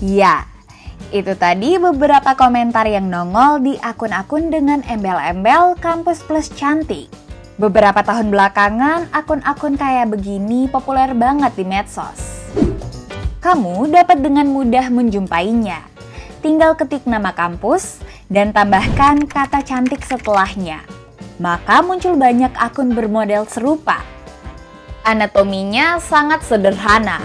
Ya, itu tadi beberapa komentar yang nongol di akun-akun dengan embel-embel kampus plus cantik. Beberapa tahun belakangan, akun-akun kayak begini populer banget di medsos. Kamu dapat dengan mudah menjumpainya. Tinggal ketik nama kampus dan tambahkan kata cantik setelahnya. Maka muncul banyak akun bermodel serupa. Anatominya sangat sederhana.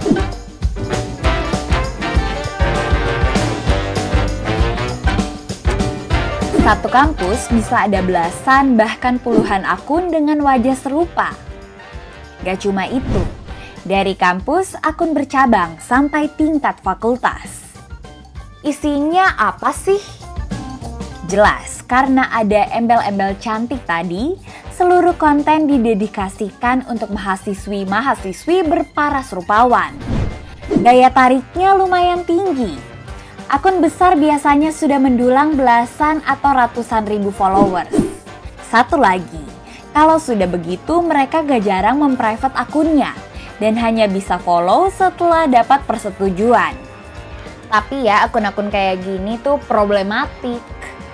Satu kampus bisa ada belasan bahkan puluhan akun dengan wajah serupa. Gak cuma itu, dari kampus akun bercabang sampai tingkat fakultas. Isinya apa sih? Jelas, karena ada embel-embel cantik tadi, seluruh konten didedikasikan untuk mahasiswi-mahasiswi berparas rupawan. Daya tariknya lumayan tinggi. Akun besar biasanya sudah mendulang belasan atau ratusan ribu followers. Satu lagi, kalau sudah begitu mereka gak jarang memprivate akunnya dan hanya bisa follow setelah dapat persetujuan. Tapi ya akun-akun kayak gini tuh problematik.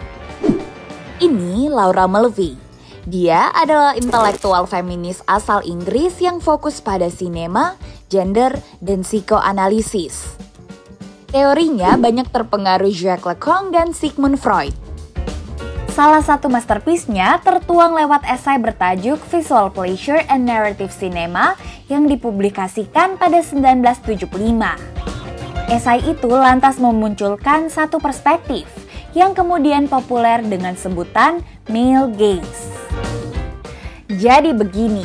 Ini Laura Mulvey. Dia adalah intelektual feminis asal Inggris yang fokus pada sinema, gender, dan psikoanalisis. Teorinya banyak terpengaruh Jacques Lacan dan Sigmund Freud. Salah satu masterpiece-nya tertuang lewat esai bertajuk Visual Pleasure and Narrative Cinema yang dipublikasikan pada 1975. Esai itu lantas memunculkan satu perspektif yang kemudian populer dengan sebutan male gaze. Jadi begini,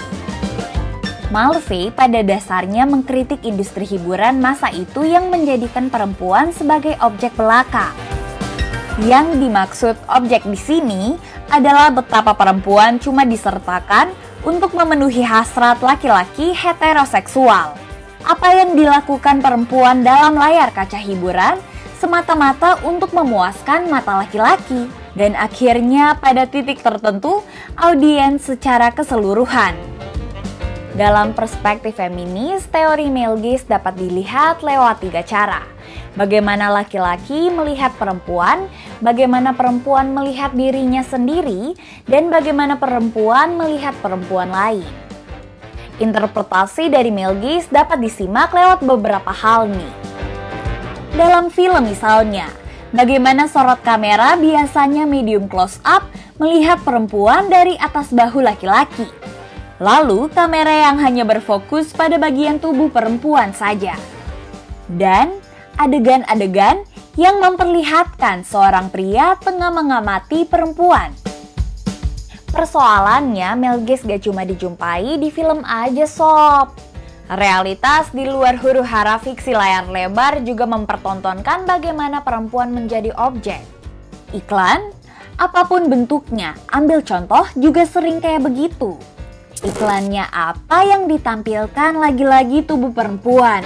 Mulvey pada dasarnya mengkritik industri hiburan masa itu yang menjadikan perempuan sebagai objek belaka. Yang dimaksud objek di sini adalah betapa perempuan cuma disertakan untuk memenuhi hasrat laki-laki heteroseksual. Apa yang dilakukan perempuan dalam layar kaca hiburan semata-mata untuk memuaskan mata laki-laki. Dan akhirnya pada titik tertentu audiens secara keseluruhan. Dalam perspektif feminis, teori male gaze dapat dilihat lewat 3 cara. Bagaimana laki-laki melihat perempuan, bagaimana perempuan melihat dirinya sendiri, dan bagaimana perempuan melihat perempuan lain. Interpretasi dari male gaze dapat disimak lewat beberapa hal nih. Dalam film misalnya, bagaimana sorot kamera biasanya medium close up melihat perempuan dari atas bahu laki-laki. Lalu kamera yang hanya berfokus pada bagian tubuh perempuan saja. Dan adegan-adegan yang memperlihatkan seorang pria tengah mengamati perempuan. Persoalannya male gaze gak cuma dijumpai di film aja sob. Realitas di luar huru-hara fiksi layar lebar juga mempertontonkan bagaimana perempuan menjadi objek. Iklan, apapun bentuknya, ambil contoh juga sering kayak begitu. Iklannya apa yang ditampilkan lagi-lagi tubuh perempuan.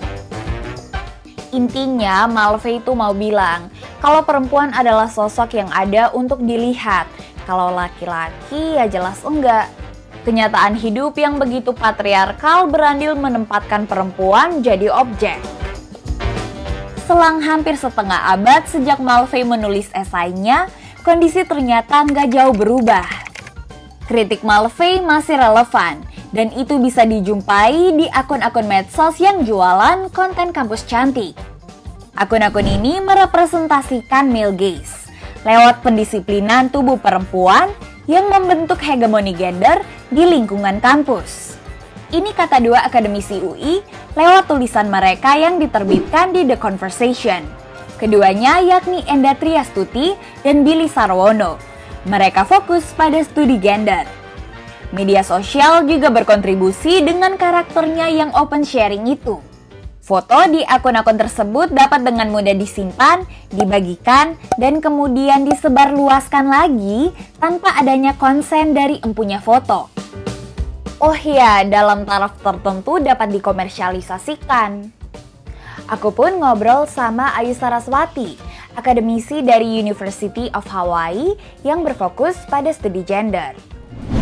Intinya Mulvey itu mau bilang kalau perempuan adalah sosok yang ada untuk dilihat. Kalau laki-laki ya jelas enggak. Kenyataan hidup yang begitu patriarkal berandil menempatkan perempuan jadi objek. Selang hampir setengah abad sejak Mulvey menulis esainya, kondisi ternyata nggak jauh berubah. Kritik Mulvey masih relevan dan itu bisa dijumpai di akun-akun medsos yang jualan konten kampus cantik. Akun-akun ini merepresentasikan male gaze lewat pendisiplinan tubuh perempuan yang membentuk hegemoni gender di lingkungan kampus. Ini kata dua akademisi UI lewat tulisan mereka yang diterbitkan di The Conversation. Keduanya yakni Enda Triastuti dan Billy Sarwono. Mereka fokus pada studi gender. Media sosial juga berkontribusi dengan karakternya yang open sharing itu. Foto di akun-akun tersebut dapat dengan mudah disimpan, dibagikan, dan kemudian disebarluaskan lagi tanpa adanya konsen dari empunya foto. Oh ya, dalam taraf tertentu dapat dikomersialisasikan. Aku pun ngobrol sama Ayu Saraswati, akademisi dari University of Hawaii yang berfokus pada studi gender.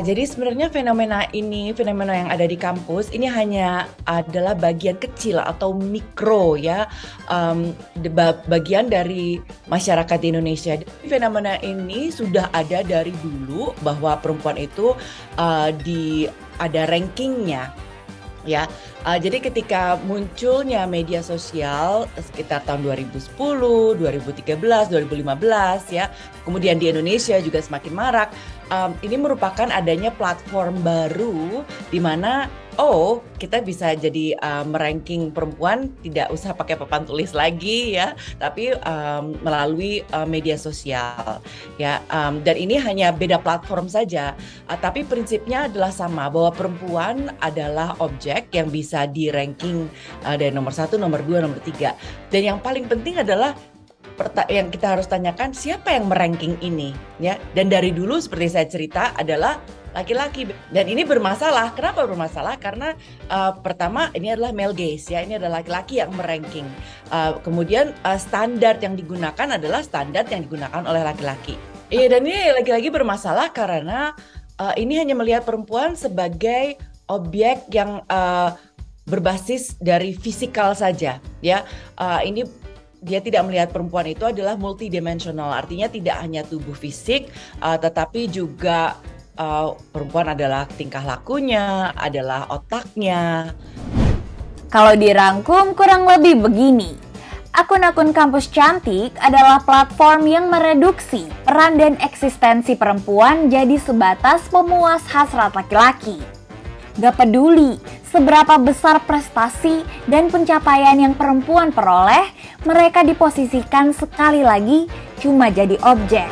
Jadi sebenarnya fenomena yang ada di kampus ini hanya adalah bagian kecil atau mikro ya, bagian dari masyarakat di Indonesia. Fenomena ini sudah ada dari dulu bahwa perempuan itu ada rankingnya. Ya, jadi ketika munculnya media sosial sekitar tahun 2010, 2013, 2015 ya, kemudian di Indonesia juga semakin marak. Ini merupakan adanya platform baru di mana kita bisa jadi meranking perempuan tidak usah pakai papan tulis lagi ya, tapi melalui media sosial ya. Dan ini hanya beda platform saja, tapi prinsipnya adalah sama, bahwa perempuan adalah objek yang bisa di ranking dari nomor 1, nomor 2, nomor 3. Dan yang paling penting adalah yang kita harus tanyakan, siapa yang meranking ini ya. Dan dari dulu seperti saya cerita adalah laki-laki, dan ini bermasalah. Kenapa bermasalah? Karena pertama ini adalah male gaze ya, ini adalah laki-laki yang meranking. Kemudian standar yang digunakan adalah standar yang digunakan oleh laki-laki. Dan ini lagi-lagi bermasalah karena ini hanya melihat perempuan sebagai objek yang berbasis dari fisikal saja ya. Dia tidak melihat perempuan itu adalah multidimensional, artinya tidak hanya tubuh fisik, tetapi juga perempuan adalah tingkah lakunya, adalah otaknya. Kalau dirangkum kurang lebih begini. Akun-akun kampus cantik adalah platform yang mereduksi peran dan eksistensi perempuan jadi sebatas pemuas hasrat laki-laki. Gak peduli seberapa besar prestasi dan pencapaian yang perempuan peroleh, mereka diposisikan sekali lagi cuma jadi objek.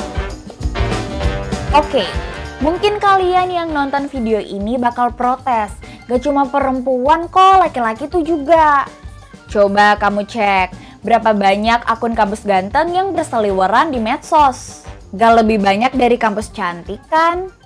Oke, mungkin kalian yang nonton video ini bakal protes. Gak cuma perempuan kok, laki-laki tuh juga. Coba kamu cek, berapa banyak akun kampus ganteng yang berseliweran di medsos? Gak lebih banyak dari kampus cantik kan?